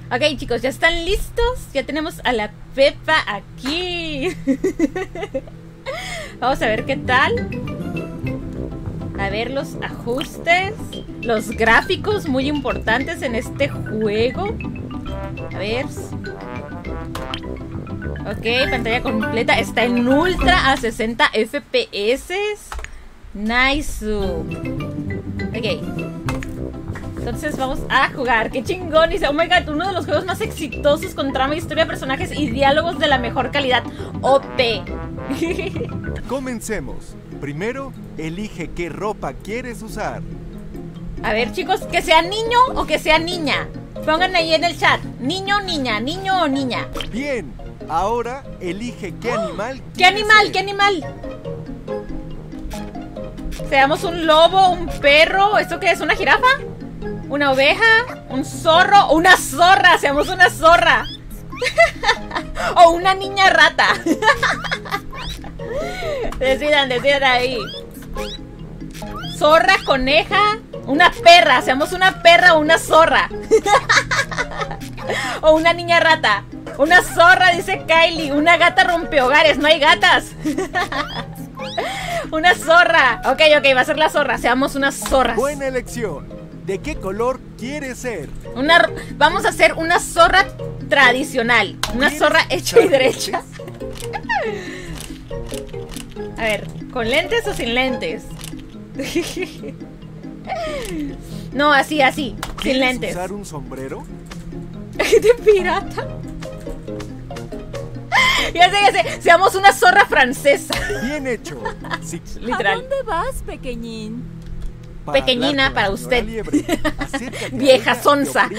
Ok, chicos, ¿ya están listos? Ya tenemos a la Pepa aquí. Vamos a ver qué tal. A ver los ajustes. Los gráficos muy importantes en este juego. A ver. Ok, pantalla completa. Está en ultra a 60 FPS. Nice. Ok. Entonces vamos a jugar. ¡Qué chingón! Dice, oh my god, uno de los juegos más exitosos con trama, historia, personajes y diálogos de la mejor calidad. OP. Comencemos. Primero, elige qué ropa quieres usar. A ver, chicos, que sea niño o que sea niña. Pongan ahí en el chat. Niño, niña, niño o niña. Bien. Ahora, elige qué animal ¿Qué animal? ser. ¿Qué animal? Seamos un lobo, un perro. ¿Esto qué es? ¿Una jirafa? ¿Una oveja? ¿Un zorro? ¡Una zorra! ¡Seamos una zorra! O una niña rata. Decidan ahí. Zorra, coneja, una perra. Seamos una perra o una zorra. O una niña rata. Una zorra, dice Kylie. Una gata rompehogares. No hay gatas. Una zorra. Ok, va a ser la zorra. Seamos unas zorras. Buena elección. ¿De qué color quieres ser? Vamos a hacer una zorra tradicional. Una zorra hecha y derecha. A ver, ¿con lentes o sin lentes? No, así, sin lentes. ¿Usar un sombrero? ¿De pirata? Ya sé. Seamos una zorra francesa. Bien hecho. Sí. Literal. ¿A dónde vas, pequeñín? Pequeñina para usted. Liebre, Vieja sonsa.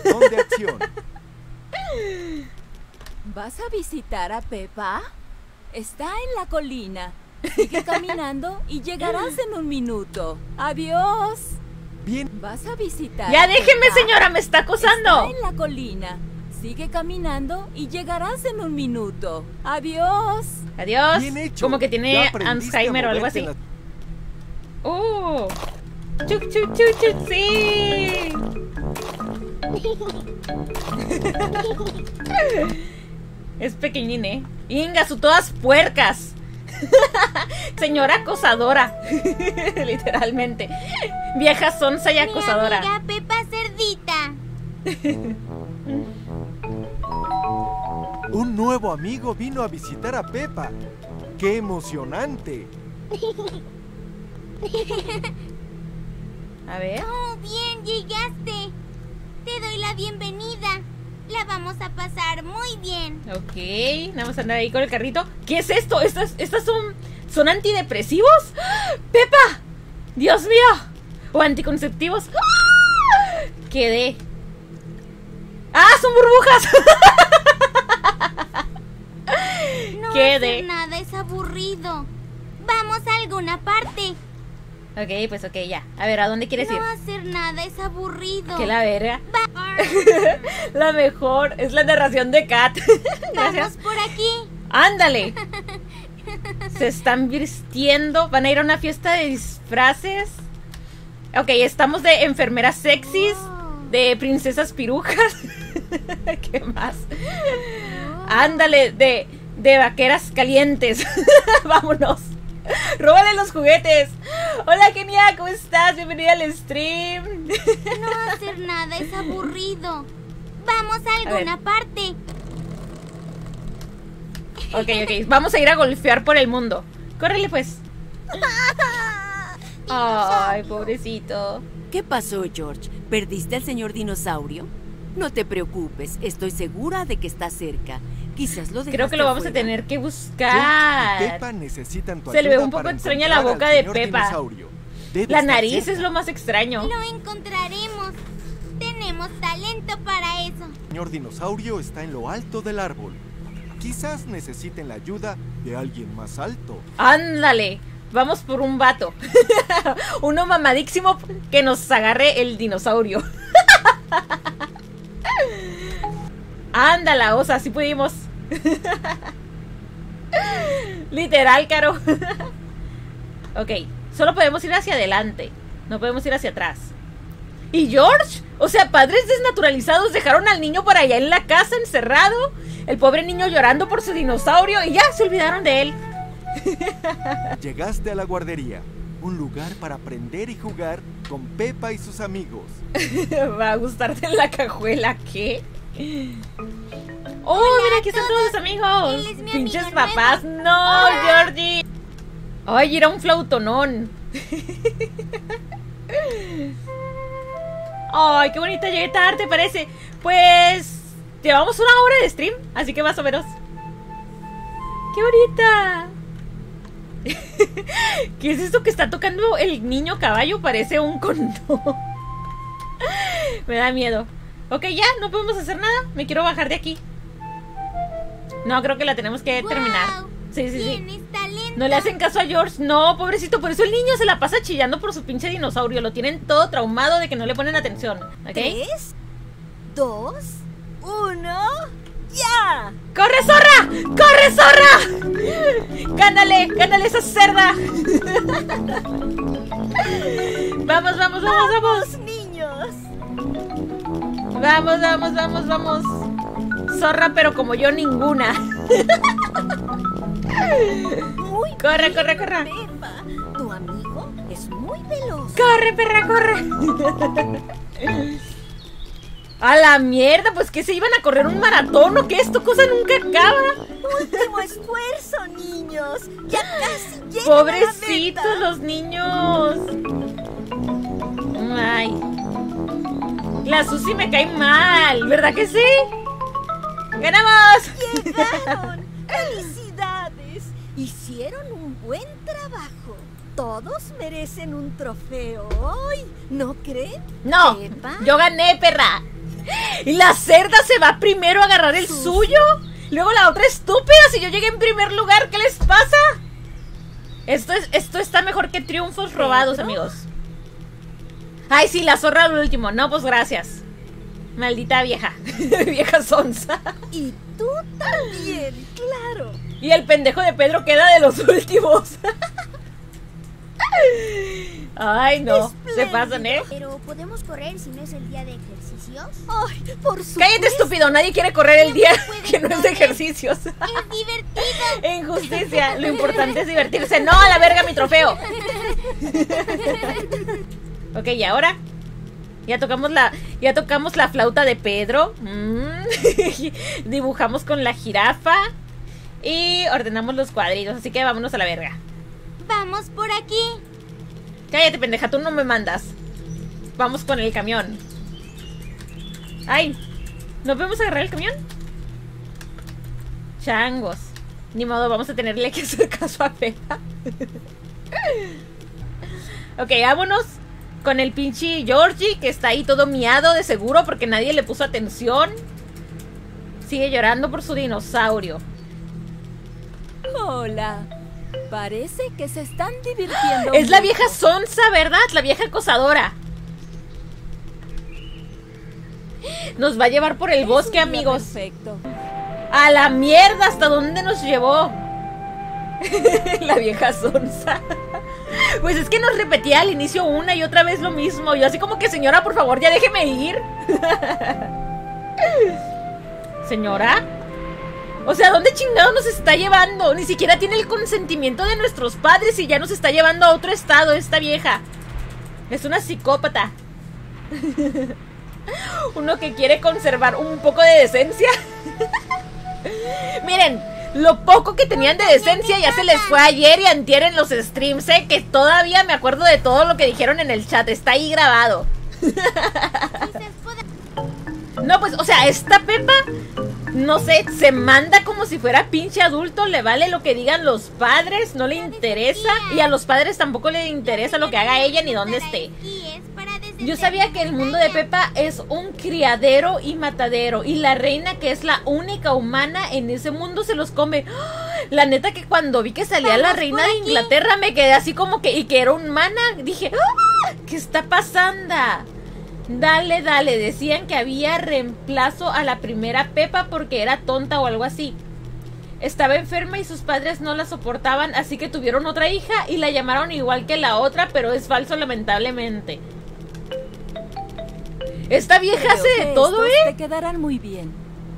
¿Vas a visitar a Pepa? Está en la colina. Sigue caminando y llegarás en un minuto. Adiós. Bien. ¿Vas a visitar Ya a déjeme, Pepa? señora, me está acosando. Está en la colina. Sigue caminando y llegarás en un minuto. Adiós. Adiós. Bien hecho. Como que tiene Ya aprendiste Alzheimer a o algo moverte así. en Chuc, chuc, chuc, chuc, sí. Es pequeñín, ¿eh? Ingasu, todas puercas. Señora acosadora. Literalmente. Vieja sonsa y acosadora. Mi amiga Pepa Cerdita. Un nuevo amigo vino a visitar a Pepa. ¡Qué emocionante! A ver. Oh, bien, llegaste. Te doy la bienvenida. La vamos a pasar muy bien. Ok, vamos a andar ahí con el carrito. ¿Qué es esto? ¿Estas son antidepresivos? ¡Ah! ¡Pepa! ¡Dios mío! ¿O anticonceptivos? ¡Ah! Quedé. ¡Ah, son burbujas! No Quedé. hacer nada es aburrido. Vamos a alguna parte. Ok, pues ok, ya. A ver, ¿a dónde quieres ir? No hacer nada es aburrido. Que la verga. La mejor es la narración de Kat. Vamos Gracias. por aquí. ¡Ándale! Se están vistiendo. Van a ir a una fiesta de disfraces. Ok, estamos de enfermeras sexys. De princesas pirujas. ¿Qué más? Ándale, de vaqueras calientes. Vámonos. ¡Róbale los juguetes! Hola, Kenia, ¿cómo estás? Bienvenida al stream. No hacer nada es aburrido. Vamos a alguna parte. Ok, vamos a ir a golfear por el mundo. Córrele, pues. Ay, pobrecito. ¿Qué pasó, George? ¿Perdiste al señor dinosaurio? No te preocupes, estoy segura de que está cerca. Quizás lo Creo que lo vamos a tener que buscar. Pepa necesitan tu Se le ve ayuda un poco para extraña la encontrar boca al de señor Pepa. dinosaurio. Debe La estar nariz cerca. es lo más extraño. Lo encontraremos. Tenemos talento para eso. El señor dinosaurio está en lo alto del árbol. Quizás necesiten la ayuda de alguien más alto. Ándale. Vamos por un vato. Uno mamadísimo que nos agarre el dinosaurio. Ándala, osa, sí pudimos. Literal, Caro. Ok, solo podemos ir hacia adelante. No podemos ir hacia atrás. ¿Y George? O sea, padres desnaturalizados dejaron al niño por allá en la casa encerrado. El pobre niño llorando por su dinosaurio y ya se olvidaron de él. Llegaste a la guardería, un lugar para aprender y jugar con Pepa y sus amigos. Va a gustarte en la cajuela, ¿qué? Oh, mira, aquí están todos los amigos. Él es mi Pinches amigo papás. No, Georgie. Ay, era un flautonón. Ay, qué bonita, llegué tarde, parece. Pues llevamos 1 hora de stream, así que más o menos. ¡Qué bonita! ¿Qué es esto que está tocando el niño caballo? Parece un condón. Me da miedo. Ok, ya, no podemos hacer nada. Me quiero bajar de aquí. No, creo que la tenemos que terminar. Sí, sí, sí. Tienes talento. No le hacen caso a George. No, pobrecito. Por eso el niño se la pasa chillando por su pinche dinosaurio. Lo tienen todo traumado de que no le ponen atención. ¿Ok? 3, 2, 1, ¡ya! ¡Corre, zorra! ¡Corre, zorra! ¡Gánale! ¡Gánale esa cerda! ¡Vamos, vamos, vamos, vamos! ¡Niños! ¡Vamos, vamos, vamos, vamos! Zorra, pero como yo, ninguna. Muy Corre, bien, corre, corre. Pepa. Tu amigo es muy veloz. ¡Corre, perra, corre! ¡A la mierda! Pues que se iban a correr un maratón o qué, esto cosa nunca acaba. Último esfuerzo, niños. Ya casi llegan Pobrecitos a la meta. los niños. Ay. La Susi me cae mal, ¿verdad que sí? ¡Ganamos! Llegaron. ¡Felicidades! Hicieron un buen trabajo. Todos merecen un trofeo hoy, ¿no creen? No, Pepa. yo gané, perra. Y la cerda se va primero a agarrar el suyo. Luego la otra estúpida, si yo llegué en primer lugar, ¿qué les pasa? Esto está mejor que triunfos robados, amigos. Ay, sí, la zorra al último. No, pues gracias. Maldita vieja. Vieja sonsa. Y tú también, claro. Y el pendejo de Pedro queda de los últimos. Ay, no. Se pasan, ¿eh? Pero podemos correr si no es el día de ejercicios. Ay, por supuesto. Cállate, estúpido. Nadie quiere correr el día que no es de ejercicios. Es divertido. Injusticia. Lo importante es divertirse. No, a la verga mi trofeo. Ok, y ahora ya tocamos la flauta de Pedro. Dibujamos con la jirafa y ordenamos los cuadritos. Así que vámonos a la verga. Vamos por aquí. Cállate, pendeja, tú no me mandas. Vamos con el camión. Ay, ¿no podemos agarrar el camión? Changos. Ni modo, vamos a tenerle que hacer caso a Pepa. Ok, vámonos con el pinche Georgie, que está ahí todo miado de seguro porque nadie le puso atención. Sigue llorando por su dinosaurio. Hola. Parece que se están divirtiendo. Es la mucho. vieja sonsa, ¿verdad? La vieja acosadora. Nos va a llevar por el Es bosque, un día amigos. Perfecto. A la mierda, ¿hasta dónde nos llevó? La vieja sonsa. Pues es que nos repetía al inicio una y otra vez lo mismo. Yo así como que, señora, por favor, ya déjeme ir. Señora, o sea, ¿dónde chingado nos está llevando? Ni siquiera tiene el consentimiento de nuestros padres y ya nos está llevando a otro estado esta vieja. Es una psicópata. Uno que quiere conservar un poco de decencia. Miren, lo poco que tenían de decencia ya se les fue ayer y antier en los streams, que todavía me acuerdo de todo lo que dijeron en el chat. Está ahí grabado. No, pues, o sea, esta Pepa, no sé, se manda como si fuera pinche adulto. Le vale lo que digan los padres, no le interesa. Y a los padres tampoco le interesa lo que haga ella ni dónde esté. Yo sabía que el mundo de Pepa es un criadero y matadero. Y la reina, que es la única humana en ese mundo, se los come. La neta que cuando vi que salía la reina de Inglaterra me quedé así como que... Y que era un mana. Dije, ¿qué está pasando? Dale, dale. Decían que había reemplazo a la primera Pepa porque era tonta o algo así. Estaba enferma y sus padres no la soportaban, así que tuvieron otra hija y la llamaron igual que la otra, pero es falso lamentablemente. Esta vieja Creo hace de que todo, estos te quedarán muy bien.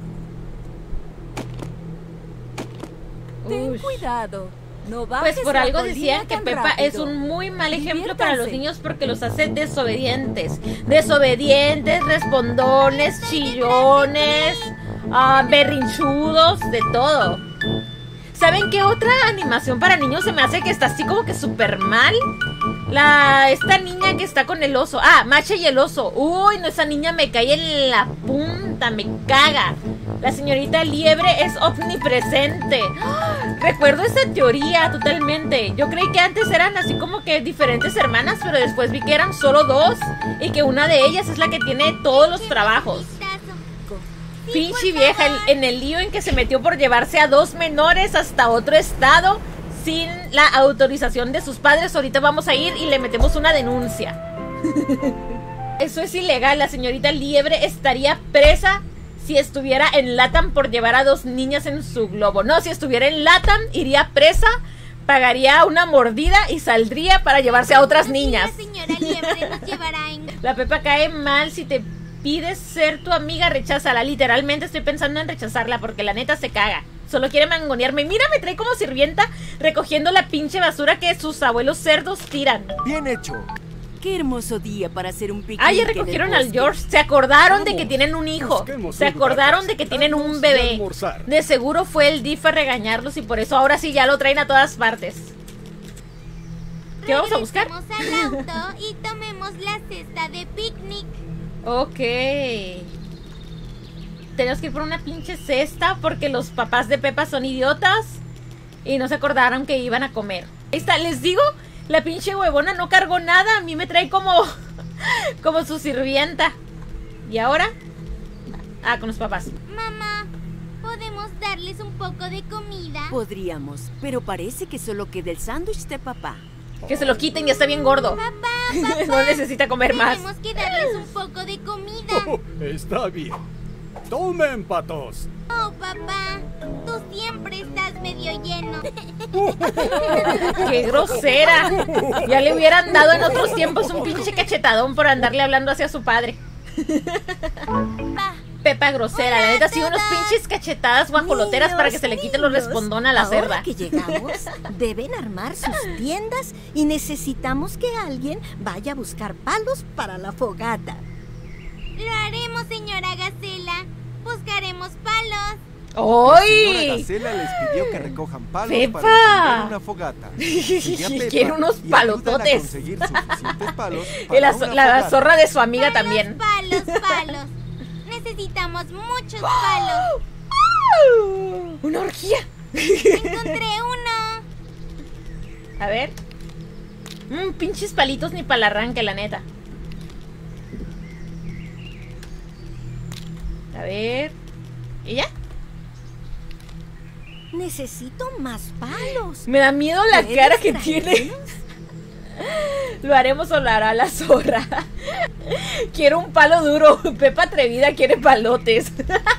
Ten Ush. cuidado. No bajes Pues por la algo colina decían que tan Pepa es rápido. un muy mal ejemplo para los Diviértanse. niños porque los hace desobedientes. Desobedientes, respondones, chillones, berrinchudos, de todo. ¿Saben qué otra animación para niños se me hace que está así como que súper mal? Esta niña que está con el oso. Ah, Macha y el oso. Uy, no, esa niña me cae en la punta, me caga. La señorita Liebre es omnipresente. ¡Ah! Recuerdo esa teoría totalmente. Yo creí que antes eran así como que diferentes hermanas, pero después vi que eran solo dos y que una de ellas es la que tiene todos los trabajos. Pinche vieja en el lío en que se metió por llevarse a 2 menores hasta otro estado sin la autorización de sus padres. Ahorita vamos a ir y le metemos una denuncia. Eso es ilegal. La señorita Liebre estaría presa si estuviera en LATAM por llevar a 2 niñas en su globo. No, si estuviera en LATAM iría presa, pagaría una mordida y saldría para llevarse a otras niñas. La señora Liebre nos llevará en... La Pepa cae mal. Si te pides ser tu amiga, recházala. Literalmente estoy pensando en rechazarla porque la neta se caga. Solo quiere mangonearme. Mira, me trae como sirvienta recogiendo la pinche basura que sus abuelos cerdos tiran. Bien hecho. Qué hermoso día para hacer un picnic. Ah, ya en el recogieron al bosque. George. Se acordaron de que Vamos, tienen un hijo. busquemos Se un lugar acordaron para de que tienen un sentarnos y bebé. almorzar. De seguro fue el DIF a regañarlos y por eso ahora sí ya lo traen a todas partes. ¿Qué vamos a buscar? Regresemos al auto y tomemos la cesta de picnic. Ok. Tenemos que ir por una pinche cesta porque los papás de Pepa son idiotas y no se acordaron que iban a comer. Ahí está, les digo, la pinche huevona no cargó nada. A mí me trae como su sirvienta. ¿Y ahora? Ah, con los papás. Mamá, ¿podemos darles un poco de comida? Podríamos, pero parece que solo queda el sándwich de papá. Que se lo quiten, ya está bien gordo. Papá, No necesita comer más. tenemos que darles un poco de comida. Oh, está bien. Tomen, patos. Oh, papá, tú siempre estás medio lleno. ¡Qué grosera! Ya le hubieran dado en otros tiempos un pinche cachetadón por andarle hablando hacia su padre. Pepa grosera, la neta, sí, unos pinches cachetadas guajoloteras para que se le quite los respondón a la Ahora cerda. que llegamos, deben armar sus tiendas y necesitamos que alguien vaya a buscar palos para la fogata. Lo haremos, señora Gacela. Buscaremos palos. Señora ¡Ay! Gacela les pidió que recojan palos ¡Pepa! para encender una fogata. Sigue a Pepa Quiere unos y ayúdala a palototes. conseguir suficientes palos Y para la una la fogata. zorra de su amiga también. Palos. Necesitamos muchos palos. ¡Una orgía! Encontré uno. A ver. Pinches palitos ni para el arranque, la neta. A ver. ¿Y ya? Necesito más palos. Me da miedo la ¿Puedes cara que tiene. traerlos? ¿Lo haremos o lo hará la zorra? Quiero un palo duro. Pepa atrevida quiere palotes.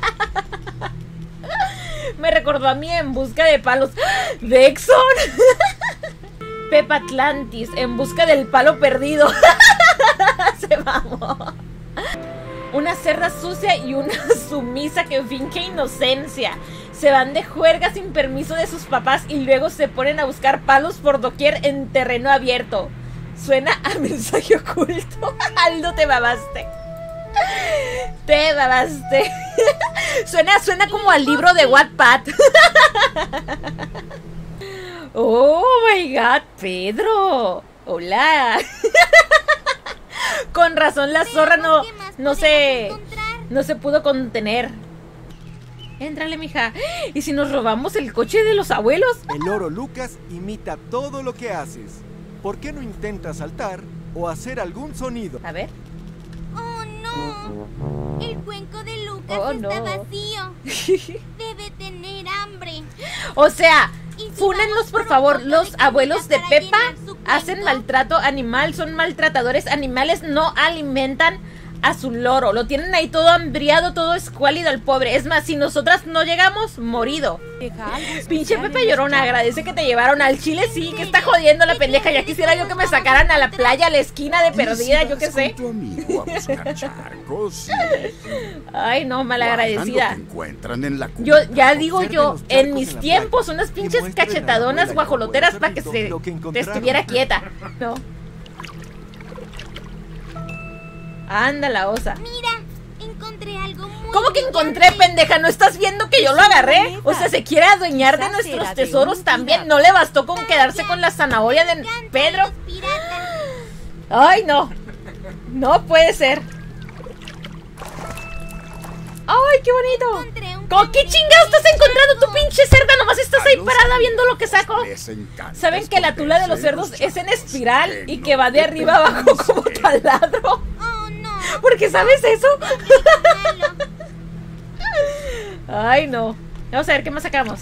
Me recordó a mí En busca de palos. ¡Dexon! Pepa Atlantis, En busca del palo perdido. Se mamó. Una cerda sucia y una sumisa que finge inocencia. Se van de juerga sin permiso de sus papás y luego se ponen a buscar palos por doquier en terreno abierto. Suena a mensaje oculto. Aldo, te babaste. Te babaste. Suena como al libro de Wattpad. Oh my god, Pedro. Hola. Con razón la zorra Veamos qué más no podemos encontrar. se pudo contener. Éntrale, mija. ¿Y si nos robamos el coche de los abuelos? El loro Lucas imita todo lo que haces. ¿Por qué no intentas saltar o hacer algún sonido? A ver. Oh, no. El cuenco de Lucas Oh, está no. vacío. Debe tener hambre. O sea, ¿Y si fúnenlos vamos por por un favor. poco de Los comida abuelos de para Pepa llenar su cuenco? hacen maltrato animal, son maltratadores animales, no alimentan a su loro. Lo tienen ahí todo hambriado, todo escuálido el pobre. Es más, si nosotras no llegamos, morido. Pinche Pepe Llorona, agradece que te llevaron al Chile. Sí, que está jodiendo la pendeja. Ya quisiera yo que me sacaran a la playa, a la esquina de perdida, yo qué sé. Tu amigo a buscar charcos. Ay, no, malagradecida. Cuando te encuentran en la Yo, ya digo Observen yo, los charcos en mis en la tiempos, playa unas y pinches muéstrenle a la cachetadonas abuela guajoloteras y para que al se lo que te encontraron. estuviera quieta. No. Anda la osa. Mira, encontré algo muy ¿Cómo que brillante. encontré, pendeja? ¿No estás viendo que yo lo agarré? O sea, se quiere adueñar de Quizás nuestros era de tesoros un también. pirata. No le bastó con quedarse con la zanahoria de Encantan Pedro. los piratas. Ay, no. No puede ser. Ay, qué bonito. Encontré un ¿Cómo qué chingados estás encontrando tu pinche cerda? Nomás estás ahí parada viendo lo que saco. ¿Saben que la tula de los cerdos es en espiral y que va de arriba abajo como taladro? Oh, no. ¿Por qué sabes eso? Malo. Ay, no. Vamos a ver qué más sacamos.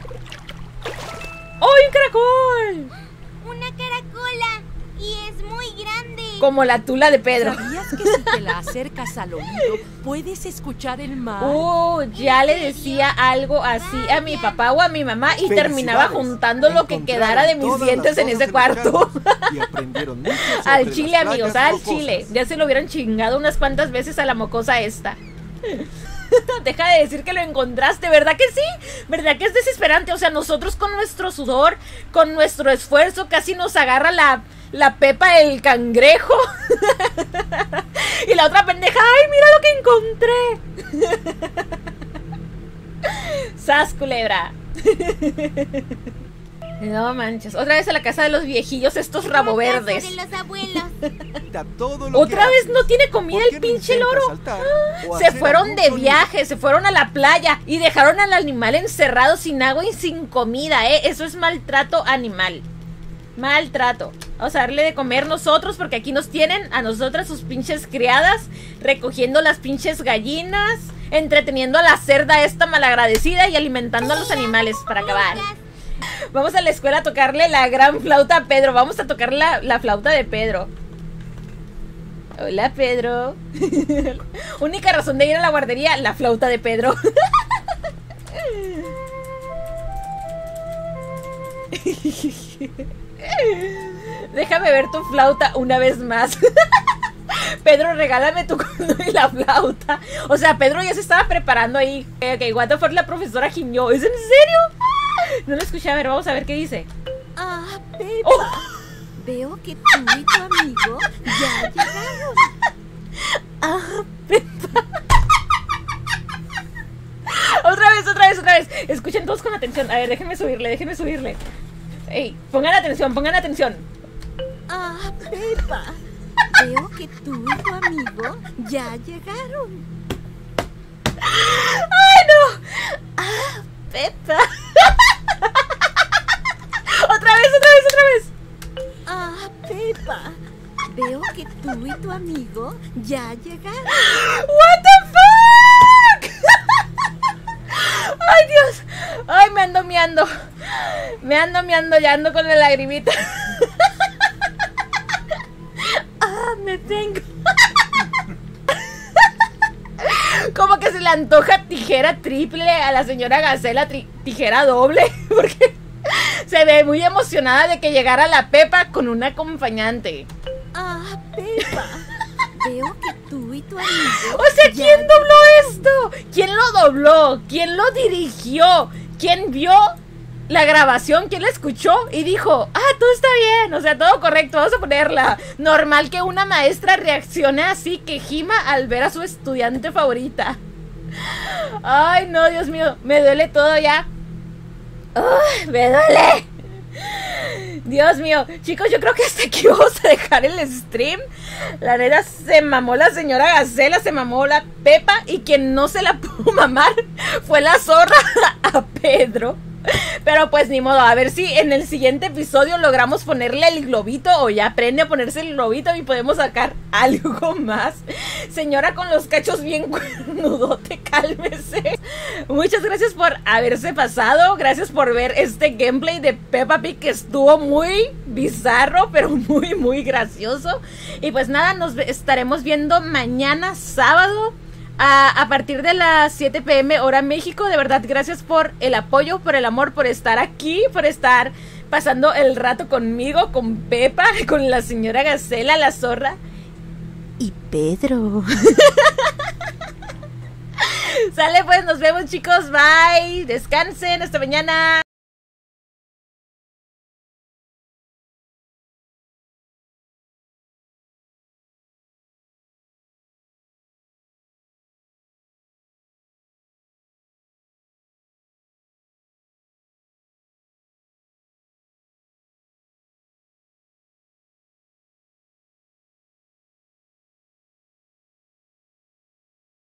¡Ay, un caracol! Una caracola. Y es muy grande. Como la tula de Pedro. ¿Sabías que si te la acercas al oído puedes escuchar el mar? Ya le decía algo así a mi papá o a mi mamá y terminaba Felicidades. juntando lo que quedara de mis Encontraron dientes todas en las ese cosas en cuarto. los charcos y aprendieron mucho sobre Al las chile, playas amigos, al rocosas. chile. Ya se lo hubieran chingado unas cuantas veces a la mocosa esta. Deja de decir que lo encontraste, ¿verdad que sí? ¿Verdad que es desesperante? O sea, nosotros con nuestro sudor, con nuestro esfuerzo, casi nos agarra la Pepa el cangrejo. Y la otra pendeja, ¡ay, mira lo que encontré! ¡Sas, culebra! No manches, otra vez a la casa de los viejillos, estos rabo verdes. De los abuelos. Da todo lo Otra que vez haces. no tiene comida ¿Por qué el no pinche intentas loro? saltar o Se hacer fueron algún de sonido? viaje, se fueron a la playa y dejaron al animal encerrado sin agua y sin comida, Eso es maltrato animal. Maltrato. Vamos a darle de comer nosotros porque aquí nos tienen a nosotras sus pinches criadas, recogiendo las pinches gallinas, entreteniendo a la cerda esta malagradecida y alimentando a los animales para acabar. Vamos a la escuela a tocarle la gran flauta a Pedro. Vamos a tocar la flauta de Pedro. Hola, Pedro. Única razón de ir a la guardería, la flauta de Pedro. Déjame ver tu flauta una vez más. Pedro, regálame tu cono y la flauta. O sea, Pedro ya se estaba preparando ahí. Ok, what the fuck, la profesora gimió. ¿Es en serio? No lo escuché. A ver, vamos a ver qué dice. Ah, Pepa. Oh. Veo que tú y tu amigo ya llegaron. Ah, Pepa. Otra vez. Escuchen todos con atención. A ver, déjenme subirle. Ey, pongan atención. Ah, Pepa. Veo que tú y tu amigo ya llegaron. ¡Ay, no! ¡Ah, Pepa! ¡Otra vez! Ah, Pepa. Veo que tú y tu amigo ya llegaron. ¡What the fuck! ¡Ay, Dios! ¡Ay, me ando miando! Ya ando con la lagrimita. ¡Ah, me tengo! Como que se le antoja tijera triple a la señora Gacela, tijera doble, porque se ve muy emocionada de que llegara la Pepa con un acompañante. Ah, Pepa. Veo que tú y tu amigo. O sea, ya ¿quién dobló esto? ¿Quién lo dobló? ¿Quién lo dirigió? ¿Quién vio la grabación? ¿Quién la escuchó? Y dijo, todo está bien, o sea, todo correcto, vamos a ponerla. Normal que una maestra reaccione así, que gima al ver a su estudiante favorita. Ay, no, Dios mío, me duele todo ya. ¡Ay, me duele! Dios mío, chicos, yo creo que hasta aquí vamos a dejar el stream. La neta se mamó la señora Gacela, se mamó la Pepa, y quien no se la pudo mamar fue la zorra a Pedro. Pero pues ni modo, a ver si en el siguiente episodio logramos ponerle el globito, o ya aprende a ponerse el globito y podemos sacar algo más. Señora con los cachos bien cuernudote, cálmese. Muchas gracias por haberse pasado, gracias por ver este gameplay de Peppa Pig que estuvo muy bien. bizarro, pero muy, muy gracioso. Y pues nada, nos estaremos viendo mañana sábado a partir de las 7 p.m. hora México. De verdad, gracias por el apoyo, por el amor, por estar aquí, por estar pasando el rato conmigo, con Pepa, con la señora Gacela, la zorra y Pedro. Sale pues, nos vemos chicos, bye, descansen, hasta mañana.